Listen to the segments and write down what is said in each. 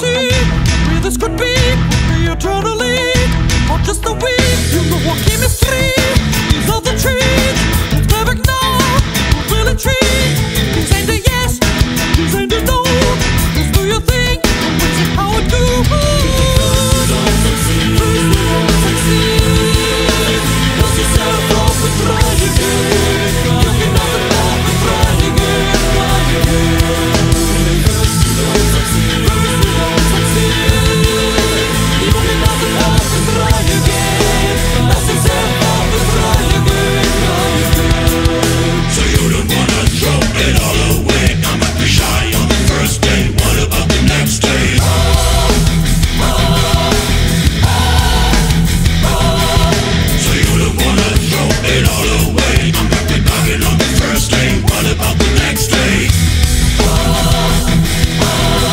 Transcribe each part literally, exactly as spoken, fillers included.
see where this could be, be eternally, or just a week. You know what chemistry, these are the trees. It's perfect now, will it treat? These ain't a yes, these ain't a no. Just do your thing, and we'll see how it goes. First you don't succeed, first you don't succeed. Dust yourself off and try again. You can nothing off and try again, try again. First you don't succeed, first you don't succeed. You can nothing off and try again. Dust yourself off and try again, try again. So you don't wanna throw it all away. I might be shy on the first day. What about the next day? Oh, oh, oh, oh. So you don't wanna throw it all away. I might be bugging on the first day. What about the next day? Oh, oh,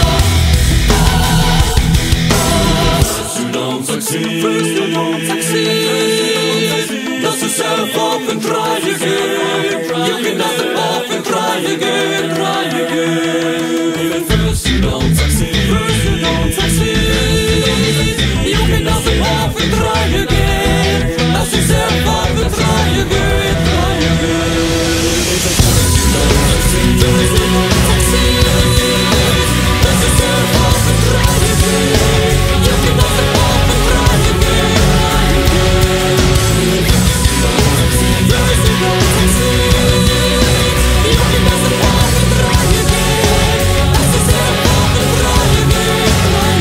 oh, oh. First you don't succeed, First you don't succeed. dust yourself off and try again. You can dust it off and try again, try again. Even first you don't succeed, First you don't succeed. you can dust it off and try again. Dust yourself off and try again, try again. Even first you don't succeed, First you don't succeed. dust yourself off and try again. You can dust it off and try again, try again. Even first you don't succeed, First you don't succeed. you can dust it off and try again. Dust yourself off and try again, try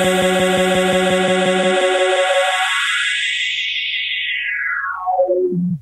again.